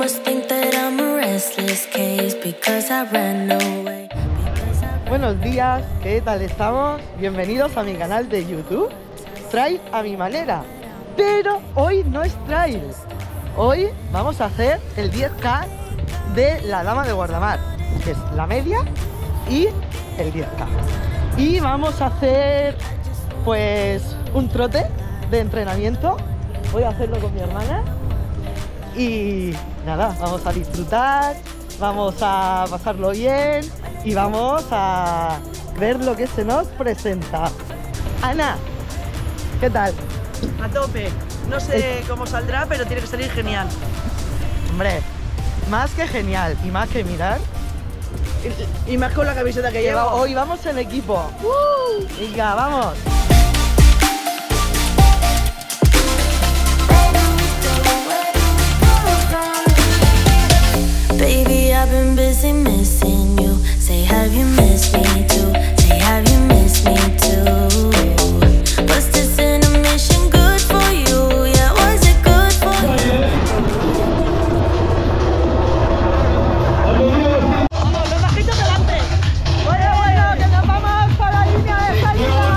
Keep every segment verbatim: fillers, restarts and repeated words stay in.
Buenos días, ¿qué tal estamos? Bienvenidos a mi canal de YouTube, Trail a mi manera. Pero hoy no es trail, hoy vamos a hacer el diez K de la Dama de Guardamar, que es la media y el diez K. Y vamos a hacer pues un trote de entrenamiento. Voy a hacerlo con mi hermana y nada, vamos a disfrutar, vamos a pasarlo bien y vamos a ver lo que se nos presenta. Ana, ¿qué tal? A tope. No sé cómo saldrá, pero tiene que salir genial. Hombre, más que genial y más que mirar. Y, y más con la camiseta que llevo. Hoy vamos en equipo. Uh, Venga, vamos. Baby, I've been busy missing you. Say, have you missed me too? Say, have you missed me too? Was this intermission good for you? Yeah, was it good for you? ¡Vamos, los bajitos delante! Bueno, bueno, que nos vamos para la línea de salida.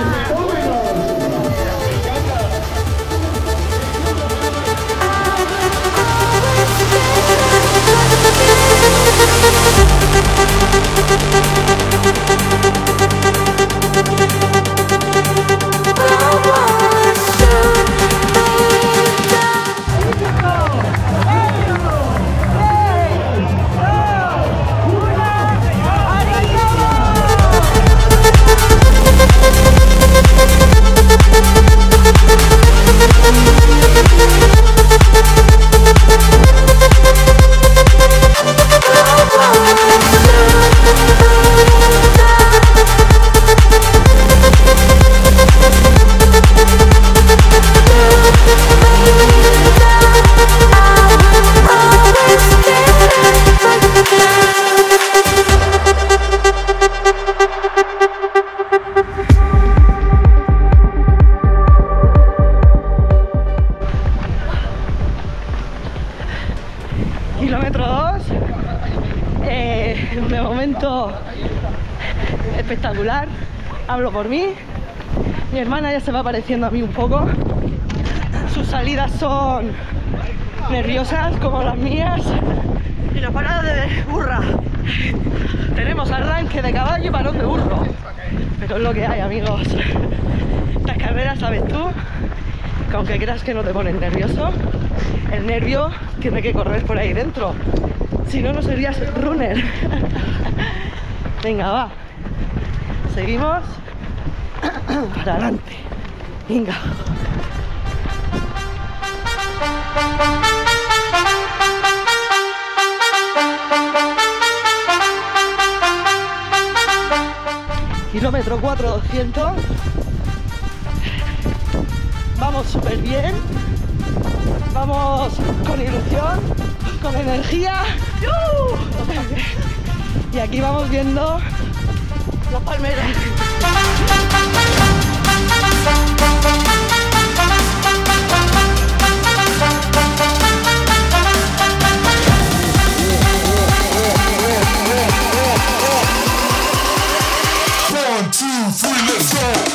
Kilómetro dos, eh, de momento espectacular, hablo por mí, mi hermana ya se va pareciendo a mí un poco, sus salidas son nerviosas como las mías Y la parada de burra. tenemos arranque de caballo y parón de burro, pero es lo que hay, amigos. Estas carreras, sabes tú, que aunque creas que no te ponen nervioso, el nervio tiene que correr por ahí dentro, si no, no serías runner. Venga, va, seguimos para adelante, venga. Kilómetro cuatro, doscientos. Vamos súper bien. Vamos con ilusión, con energía. ¡Uh! Y aquí vamos viendo las palmeras. One, two, three, let's go.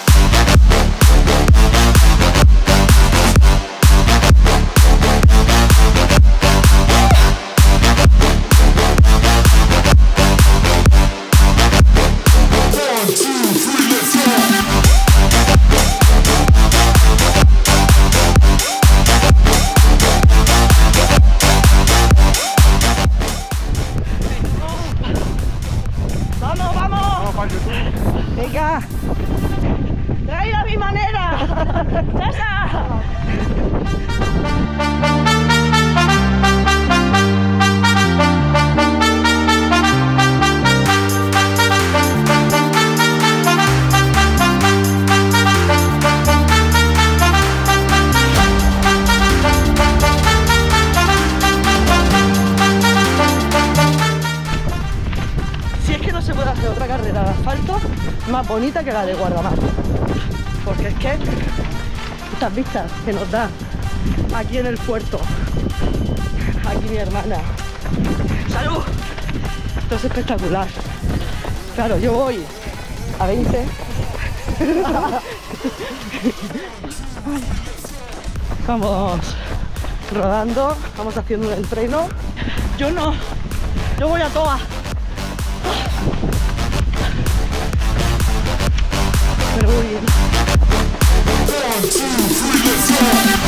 Venga, trae a mi manera. ¡Esa! Si es que no se puede hacer otra carrera de asfalto más bonita que la de Guardamar, porque es que estas vistas que nos da aquí en el puerto, aquí mi hermana. ¡Salud! Esto es espectacular. Claro, yo voy a veinte. Vamos rodando, vamos haciendo un entreno. Yo no. Yo voy a toa. Pero muy bien. One, two, three, let's go.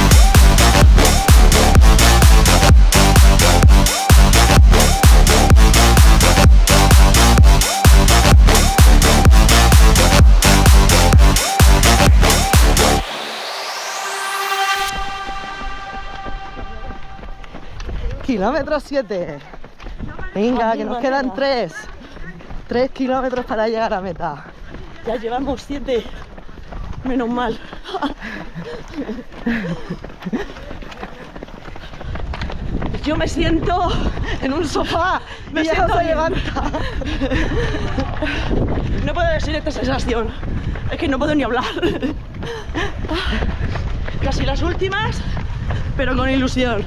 Kilómetro siete. Venga, que nos quedan tres. Tres kilómetros para llegar a meta. Ya llevamos siete. Menos mal. Yo me siento en un sofá. Me Y ya siento no se bien. levanta. No puedo decir esta sensación. Es que no puedo ni hablar. Casi las últimas, pero con ilusión.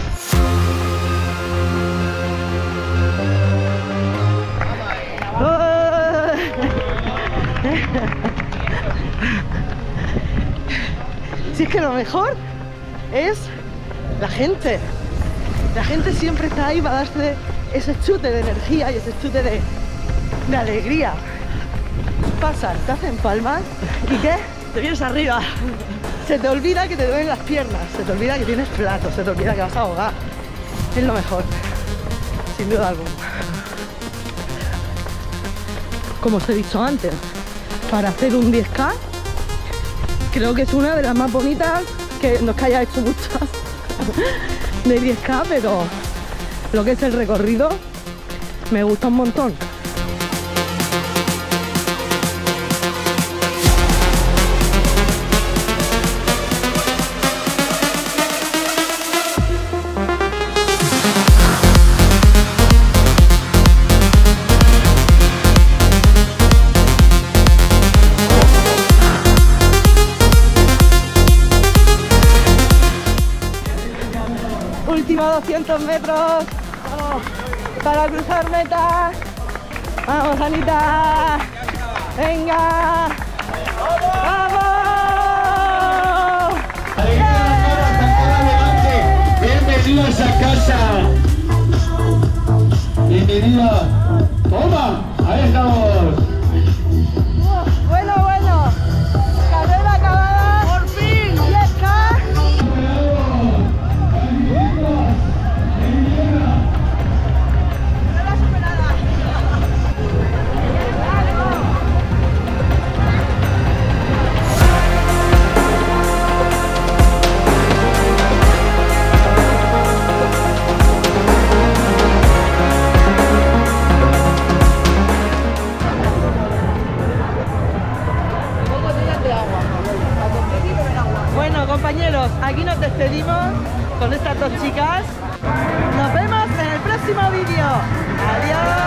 Si es que lo mejor es la gente. La gente siempre está ahí para darse ese chute de energía y ese chute de, de alegría. Pasan, te hacen palmas y ¿qué? Te vienes arriba. Se te olvida que te duelen las piernas, se te olvida que tienes platos, se te olvida que vas a ahogar. Es lo mejor, sin duda alguna. Como os he dicho antes, para hacer un diez K, creo que es una de las más bonitas, que no es que haya hecho muchas de diez K, pero lo que es el recorrido me gusta un montón. Últimos doscientos metros. Vamos, para cruzar meta. Vamos, Anita. Venga. ¡Vamos! Bienvenidos a casa. Bienvenidos. Toma, ahí estamos. Bueno, bueno. Carrera acabada. Por fin. diez K. Bueno, compañeros, aquí nos despedimos con estas dos chicas. Nos vemos en el próximo vídeo. Adiós.